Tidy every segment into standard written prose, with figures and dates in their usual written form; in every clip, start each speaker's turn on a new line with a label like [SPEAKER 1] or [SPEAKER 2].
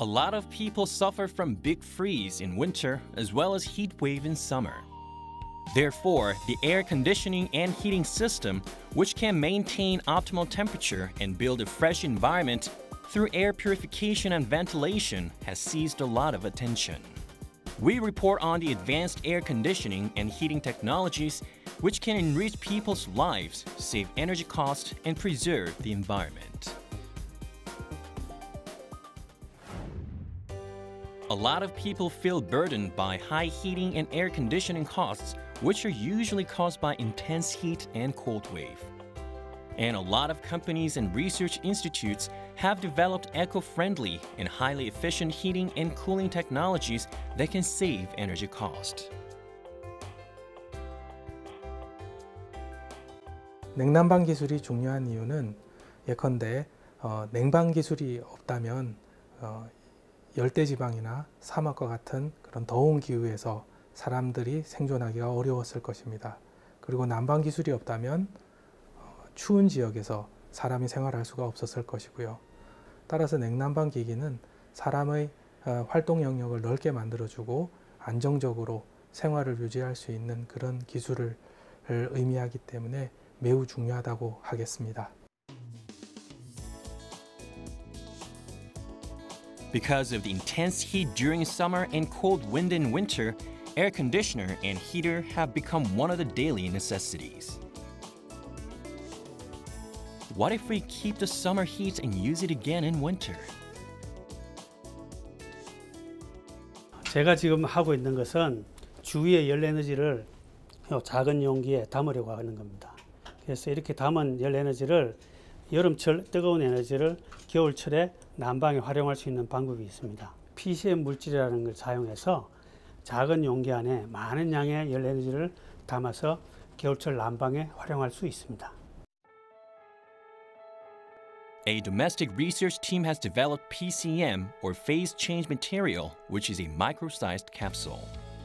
[SPEAKER 1] A lot of people suffer from big freeze in winter as well as heat wave in summer. Therefore, the air conditioning and heating system, which can maintain optimal temperature and build a fresh environment through air purification and ventilation, has seized a lot of attention. We report on the advanced air conditioning and heating technologies which can enrich people's lives, save energy costs, and preserve the environment. A lot of people feel burdened by high heating and air conditioning costs, which are usually caused by intense heat and cold wave. And a lot of companies and research institutes have developed eco-friendly and highly efficient heating and cooling technologies that can save energy cost.
[SPEAKER 2] 냉난방 기술이 중요한 이유는 예컨대 냉방 기술이 없다면 열대지방이나 사막과 같은 그런 더운 기후에서 사람들이 생존하기가 어려웠을 것입니다. 그리고 난방 기술이 없다면 추운 지역에서 사람이 생활할 수가 없었을 것이고요. 따라서 냉난방 기기는 사람의 활동 영역을 넓게 만들어주고 안정적으로 생활을 유지할 수 있는 그런 기술을 의미하기 때문에 매우 중요하다고 하겠습니다.
[SPEAKER 1] Because of the intense heat during summer and cold wind in winter, air conditioner and heater have become one of the daily necessities. What if we keep the summer heat and use it again in winter?
[SPEAKER 3] 제가 지금 하고 있는 것은 주위의 열 에너지를 작은 용기에 담으려고 하는 겁니다. 그래서 이렇게 담은 열 에너지를 여름철 뜨거운 에너지를 겨울철에 난방에 활용할 수 있는 방법이 있습니다. PCM 물질이라는 걸 사용해서 작은 용기 안에 많은 양의 열 에너지를 담아서 겨울철 난방에 활용할 수 있습니다.
[SPEAKER 1] A domestic research team has developed PCM, or phase change material, which is a micro-sized capsule.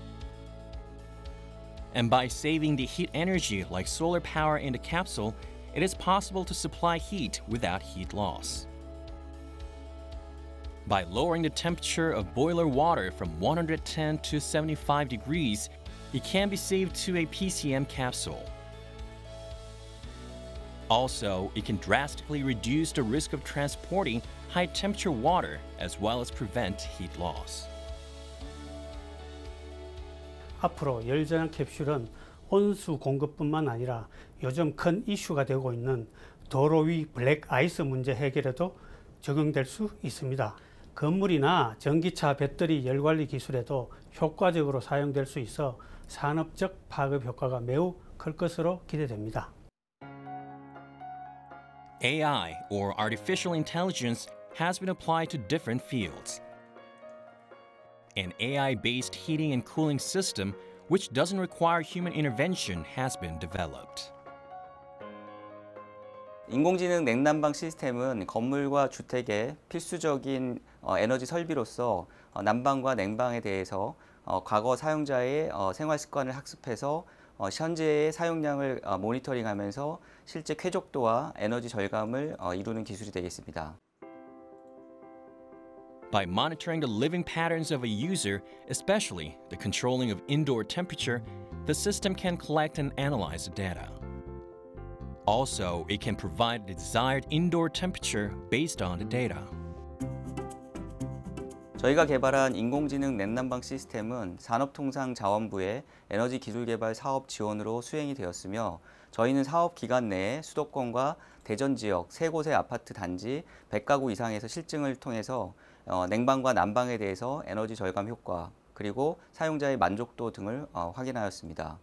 [SPEAKER 1] And by saving the heat energy like solar power in the capsule, it is possible to supply heat without heat loss. By lowering the temperature of boiler water from 110 to 75 degrees, it can be saved to a PCM capsule. Also, it can drastically reduce the risk of transporting high-temperature water as well as prevent heat loss.
[SPEAKER 3] 앞으로 열전환 캡슐은 온수 공급뿐만 아니라 요즘 큰 이슈가 되고 있는 도로 위 블랙 아이스 문제 해결에도 적용될 수 있습니다. 건물이나 전기차 배터리 열관리 기술에도 효과적으로 사용될 수 있어 산업적 파급 효과가 매우 클 것으로 기대됩니다.
[SPEAKER 1] AI, or artificial intelligence, has been applied to different fields. An AI-based heating and cooling system, which doesn't require human intervention, has been developed.
[SPEAKER 4] 인공지능 냉난방 시스템은 건물과 주택의 필수적인 에너지 설비로서 난방과 냉방에 대해서 과거 사용자의 생활 습관을 학습해서 현재의 사용량을 모니터링하면서 실제 쾌적도와 에너지 절감을 이루는 기술이 되겠습니다.
[SPEAKER 1] By monitoring the living patterns of a user, especially the controlling of indoor temperature, the system can collect and analyze the data. Also, it can provide the desired indoor temperature based on the data.
[SPEAKER 4] 저희가 개발한 인공지능 냉난방 시스템은 산업통상자원부의 에너지 기술개발 사업 지원으로 수행이 되었으며 저희는 사업 기간 내에 수도권과 대전 지역 3곳의 아파트 단지 100가구 이상에서 실증을 통해서 냉방과 난방에 대해서 에너지 절감 효과 그리고 사용자의 만족도 등을 확인하였습니다.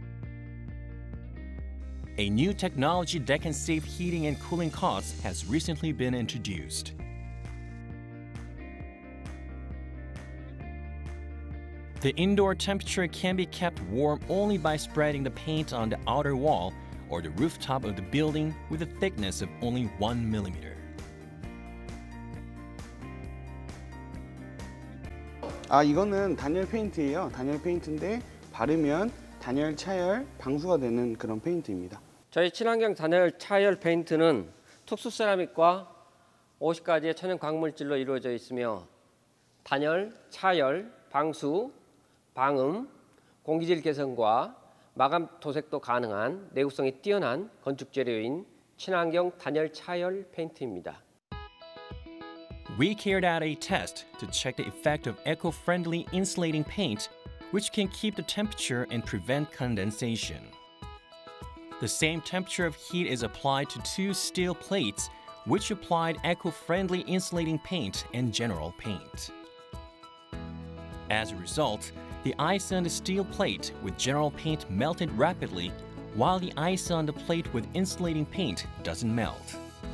[SPEAKER 1] A new technology that can save heating and cooling costs has recently been introduced. The indoor temperature can be kept warm only by spreading the paint on the outer wall or the rooftop of the building with a thickness of only 1 millimeter.
[SPEAKER 5] 이거는 단열 페인트예요. 단열 페인트인데 바르면 단열, 차열, 방수가 되는 그런 페인트입니다.
[SPEAKER 6] 저희 친환경 단열 차열 페인트는 특수 세라믹과 50가지의 천연 광물질로 이루어져 있으며 단열, 차열, 방수, 방음, 공기질 개선과 마감 도색도 가능한 내구성이 뛰어난 건축 재료인 친환경 단열 차열 페인트입니다.
[SPEAKER 1] We carried out a test to check the effect of eco-friendly insulating paint, which can keep the temperature and prevent condensation. The same temperature of heat is applied to 2 steel plates, which applied eco-friendly insulating paint and general paint. As a result, the ice on the steel plate with general paint melted rapidly, while the ice on the plate with insulating paint doesn't melt.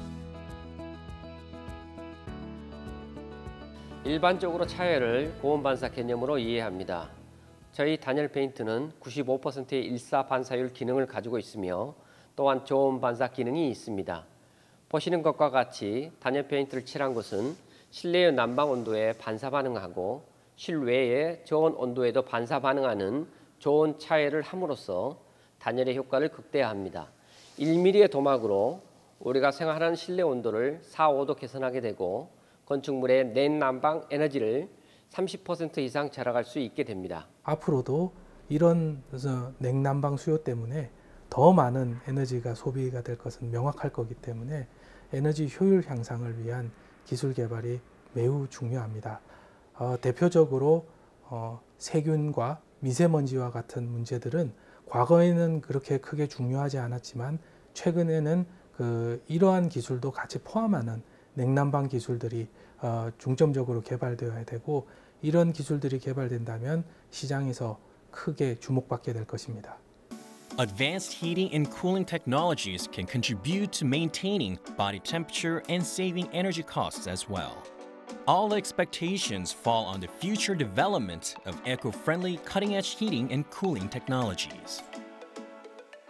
[SPEAKER 6] 일반적으로 차열을 고온 반사 개념으로 이해합니다. 저희 단열 페인트는 95%의 일사 반사율 기능을 가지고 있으며 또한 저온 반사 기능이 있습니다. 보시는 것과 같이 단열 페인트를 칠한 곳은 실내의 난방 온도에 반사 반응하고 실외의 저온 온도에도 반사 반응하는 저온 차열을 함으로써 단열의 효과를 극대화합니다. 1mm의 도막으로 우리가 생활하는 실내 온도를 4, 5도 개선하게 되고 건축물의 내난방 에너지를 30% 이상 절약할 수 있게 됩니다.
[SPEAKER 2] 앞으로도 이런 냉난방 수요 때문에 더 많은 에너지가 소비가 될 것은 명확할 거기 때문에 에너지 효율 향상을 위한 기술 개발이 매우 중요합니다. 대표적으로 세균과 미세먼지와 같은 문제들은 과거에는 그렇게 크게 중요하지 않았지만 최근에는 이러한 기술도 같이 포함하는 냉난방 기술들이 중점적으로 개발되어야 되고 이런 기술들이 개발된다면 시장에서 크게 주목받게 될 것입니다.
[SPEAKER 1] Advanced heating and cooling technologies can contribute to maintaining body temperature and saving energy costs as well. All the expectations fall on the future development of eco-friendly cutting-edge heating and cooling technologies.